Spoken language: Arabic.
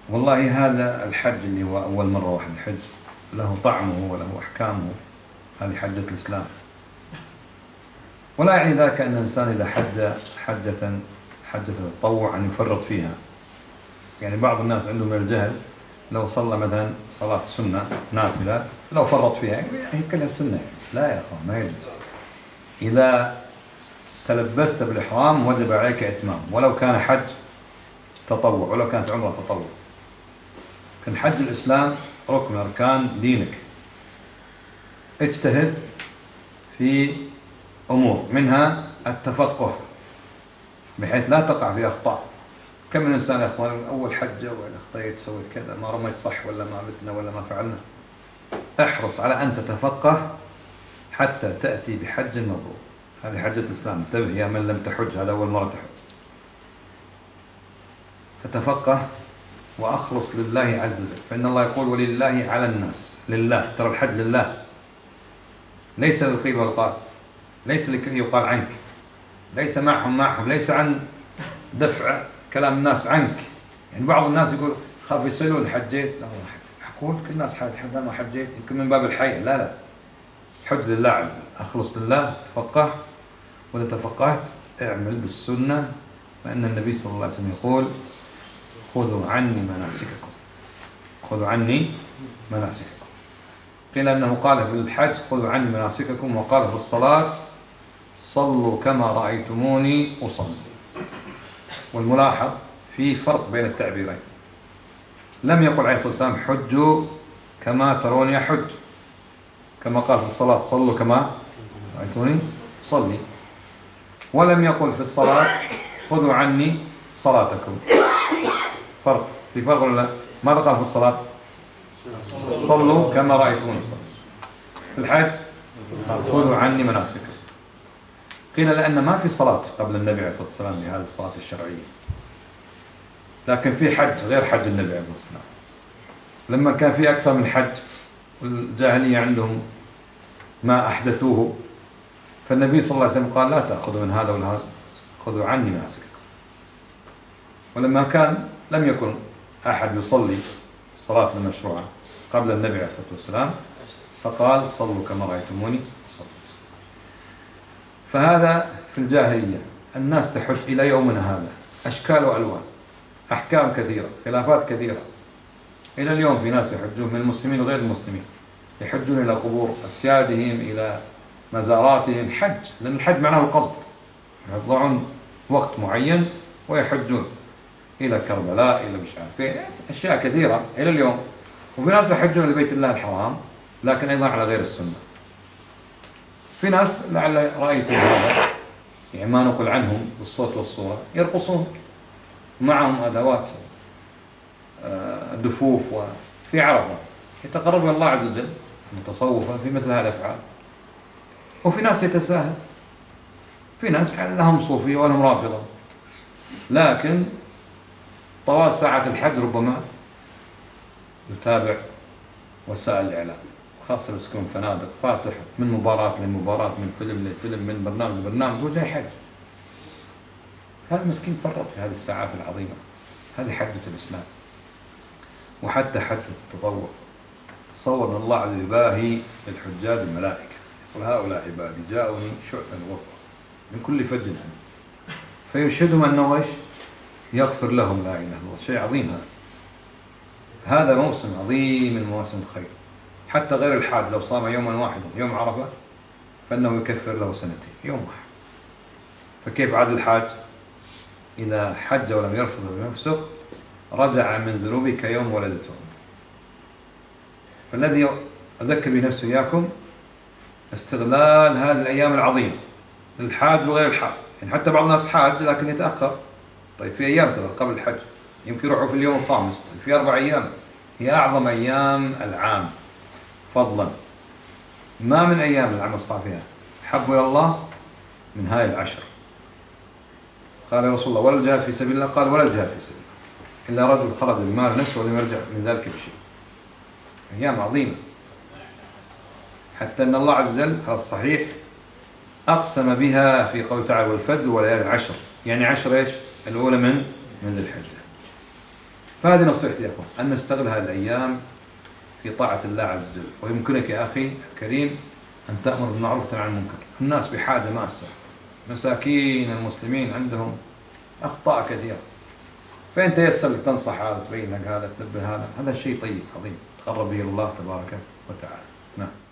والله هذا الحج اللي هو أول مرة واحد الحج له طعمه وله أحكامه. هذه حجة الإسلام، ولا يعني ذاك أن الإنسان إذا حجة التطوع أن يفرط فيها. يعني بعض الناس عندهم من الجهل، لو صلى مثلا صلاة سنة نافلة لو فرط فيها هي كلها سنة. لا يا أخوان، ما يجوز. إذا تلبست بالإحرام وجب عليك إتمام، ولو كان حج تطوع، ولو كانت عمرة تطوع. كان حج الإسلام ركن من أركان دينك. اجتهد في أمور منها التفقه بحيث لا تقع في أخطاء. كم من إنسان يا أخوان أول حجة وإذا أخطيت سويت كذا، ما رميت صح ولا ما متنا ولا ما فعلنا. احرص على أن تتفقه حتى تأتي بحج مبرور. هذه حجة الإسلام. انتبه يا من لم تحج، هذا أول مرة تحج. فتفقه وأخلص لله عز وجل، فإن الله يقول ولله على الناس. لله، ترى الحج لله، ليس للقيل والقال، ليس لكي يقال عنك، ليس معهم، ليس عن دفع كلام الناس عنك. يعني بعض الناس يقول خاف يسألون حجيت، لا والله حج. أقول كل الناس حج ما حجيت، يمكن من باب الحي. لا، حج لله عز وجل، أخلص لله، تفقه. وإذا تفقهت اعمل بالسنة، فإن النبي صلى الله عليه وسلم يقول خذوا عني مناسككم، خذوا عني مناسككم. قيل أنه قال في الحج خذوا عني مناسككم، وقال في الصلاة صلوا كما رأيتموني أصلي. والملاحظ في فرق بين التعبيرين. لم يقل عليه الصلاة والسلام حجوا كما تروني أحج، كما قال في الصلاة صلوا كما رأيتموني صلي. ولم يقل في الصلاة خذوا عني صلاتكم. فرق، في فرق ولا لا؟ ماذا قال في الصلاة؟ صلوا كما رأيتموني صلي. في الحج قال خذوا عني مناسككم. قيل لأن ما في صلاة قبل النبي عليه الصلاة والسلام بهذه الصلاة الشرعية، لكن في حج غير حج النبي عليه الصلاة والسلام. لما كان في أكثر من حج والجاهلية عندهم ما أحدثوه، فالنبي صلى الله عليه وسلم قال لا تأخذوا من هذا ولا هذا، خذوا عني مناسككم. ولما كان لم يكن أحد يصلي الصلاة المشروعة قبل النبي عليه الصلاة والسلام، فقال صلوا كما رأيتموني صلوا. فهذا في الجاهلية. الناس تحج إلى يومنا هذا، أشكال وألوان، أحكام كثيرة، خلافات كثيرة. إلى اليوم في ناس يحجون من المسلمين وغير المسلمين، يحجون إلى قبور أسيادهم، إلى مزاراتهم. حج، لأن الحج معناه القصد. يضعون وقت معين ويحجون إلى كربلاء، إلى مش عارف أشياء كثيرة إلى اليوم. وفي ناس يحجون لبيت الله الحرام، لكن أيضا على غير السنة. في ناس لعل رأيتم هذا، يعني ما نقول عنهم بالصوت والصورة، يرقصون معهم أدوات دفوف وفي عرفة، يتقرب إلى الله عز وجل متصوفة في مثل هذه الأفعال. وفي ناس يتساهل، في ناس لهم صوفية ولهم رافضة، لكن طوال ساعة الحج ربما يتابع وسائل الإعلام، خاصة يسكن فنادق، فاتح من مباراة لمباراة، من فيلم لفيلم، من برنامج لبرنامج، وجاي حج. هذا مسكين فرط في هذه الساعات العظيمة. هذه حجة الإسلام. وحتى حجة التطوع صور الله عز وجل يباهي بالحجاج الملائكة، يقول هؤلاء عبادي جاءوني شعثا غرا من كل فج عميق، فيشهدهم أنه إيش؟ يغفر لهم. لا إله إلا الله. شيء عظيم هذا موسم عظيم من مواسم الخير. حتى غير الحاج لو صام يوما واحدا يوم عرفة فإنه يكفر له سنتين يوم واحد. فكيف عاد الحاج؟ إذا حج ولم يرفض ولم يفسق رجع من ذنوبه كيوم ولدته. فالذي أذكر بنفسي إياكم استغلال هذه الأيام العظيمة للحاج وغير الحاج. يعني حتى بعض الناس حاج لكن يتأخر. طيب في أيام قبل الحج يمكن يروحوا في اليوم الخامس، في 4 أيام هي أعظم أيام العام فضلا. ما من أيام العمل الصالح فيها حب إلى الله من هاي العشر. قال يا رسول الله ولا الجهاد في سبيل الله؟ قال ولا الجهاد في سبيل الله إلا رجل خرج بمال نفسه ولم يرجع من ذلك بشيء. أيام عظيمة، حتى أن الله عز وجل على الصحيح أقسم بها في قوله تعالى والفجر وليالي العشر. يعني 10 إيش؟ الأولى من ذي الحجة. فهذه نصيحتي يا أخوان، أن نستغل هذه الأيام في طاعة الله عز وجل. ويمكنك يا أخي الكريم أن تأمر بالمعروف وتنهى عن المنكر. الناس بحاجة ماسة، مساكين المسلمين عندهم أخطاء كثيرة، فإن تيسر لك تنصح هذا، تبين لك هذا، تنبه هذا، هذا شيء طيب عظيم تقرب به الله تبارك وتعالى. نعم.